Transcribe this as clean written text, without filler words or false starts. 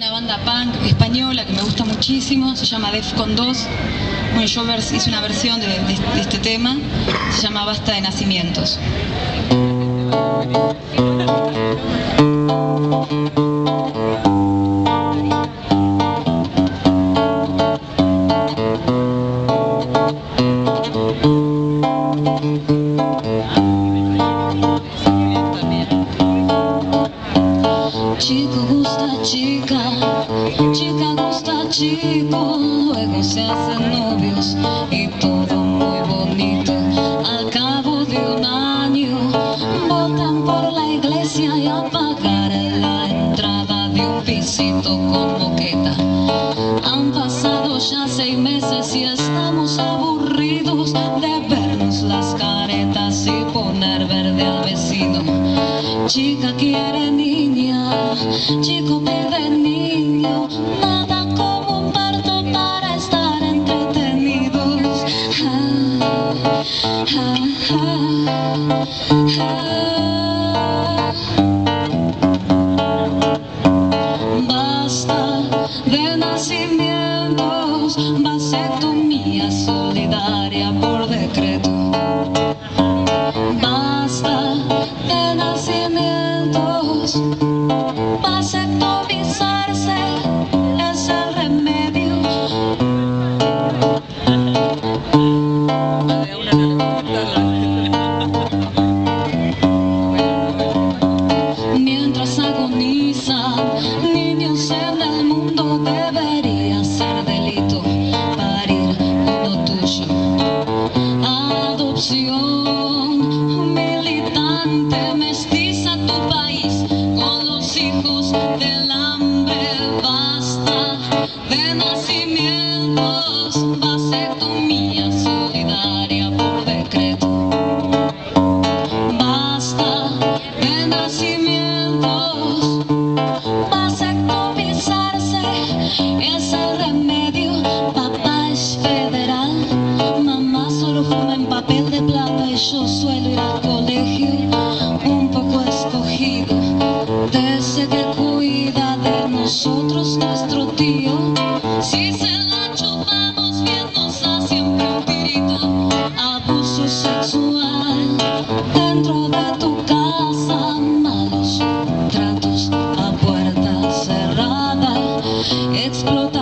una banda punk española que me gusta muchísimo, se llama Defcon 2. Bueno, yo hice una versión de este tema, se llama Basta de Nacimientos. Chico gusta chica, chica gusta chico, luego se hacen novios y todo muy bonito. Al cabo de un año votan por la iglesia y a pagar la entrada de un pisito con moqueta. Han pasado ya 6 meses y estamos aburridos de vernos las caretas y poner verde al vecino. Chica quiere niña, chico pide niño, nada como un parto para estar entretenidos. Basta de nacimientos, vasectomía solidaria por decreto. Basta de nacimientos, vasectomizarse es el remedio. Mientras agonizan niños en el mundo, debería ser delito parir uno tuyo. Adopción militante, mestiza tu país con los hijos del hambre. Basta de nacimientos, vasectomía solidaria por decreto. Basta de nacimientos, vasectomizarse es el remedio. Papá es federal, mamá solo fuma en papel de plata y yo suelo ir al colegio un poco escogido. De ese que cuida de nosotros, nuestro tío. Si se la chupamos bien nos da siempre un tirito. Abuso sexual dentro de tu casa, malos tratos a puerta cerrada, explota